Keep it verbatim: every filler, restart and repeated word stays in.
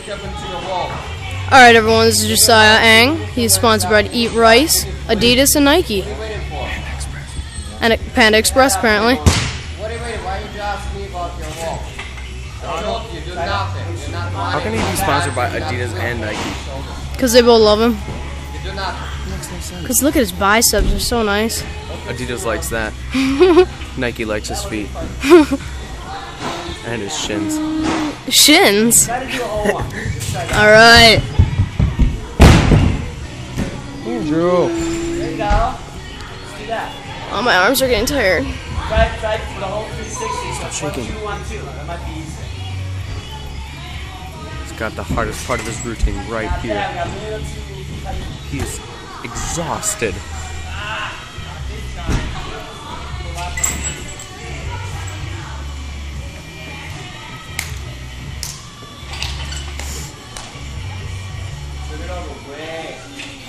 Alright everyone, this is Josiah Eng. He's sponsored by Eat Rice, Adidas, and Nike. And Panda Express, apparently. Wait, wait, why are you asking me about your wall? Donald, you do nothing. You're not money. How can he be sponsored by Adidas and Nike? Because they both love him. You do nothing. Because look at his biceps, they're so nice. Adidas likes that. Nike likes his feet. And his shins. Shins? Alright. Andrew. There you go. Let's do that. Oh, my arms are getting tired. Try, try for the whole three sixty. Stop So shaking. one, two, one, two. That might be easier. He's got the hardest part of his routine right here. Yeah, we got a little too- He is exhausted. Turn it over way.